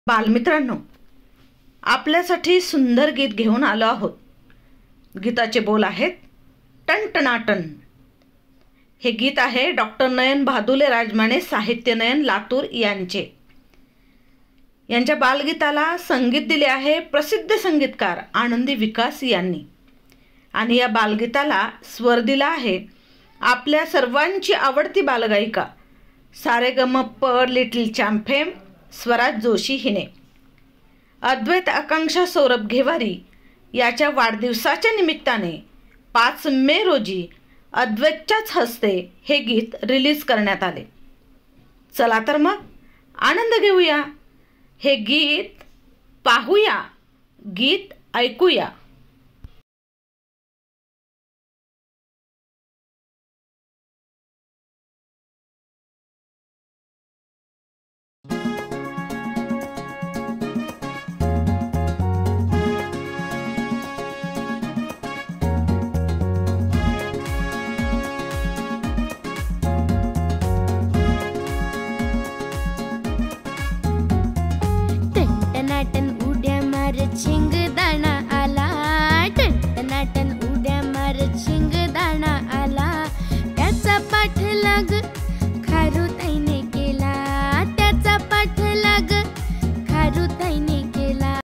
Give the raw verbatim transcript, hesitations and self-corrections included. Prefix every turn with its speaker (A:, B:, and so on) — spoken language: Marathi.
A: बालमित्रांनो, आपल्यासाठी सुंदर गीत घेऊन आलो आहोत। गीताचे बोल आहेत टनटनाटन। हे गीत आहे डॉक्टर नयन भादुले राजमाने साहित्य नयन लातूर यांचे। यांच्या बालगीताला संगीत दिले आहे प्रसिद्ध संगीतकार आनंदी विकास यांनी आणि या बालगीताला स्वर दिला आहे आपल्या सर्वांची आवडती बालगायिका सारेगमप लिटिल चॅम्पियन स्वराज जोशी हिने। अद्वैत आकांक्षा सौरभ घेवारी याच्या वाढदिवसाच्या निमित्ताने पाच मे रोजी अद्वैतच्याच हस्ते हे गीत रिलीज करण्यात आले। चला तर मग आनंद घेऊया, हे गीत पाहूया, गीत ऐकूया।
B: टनाटन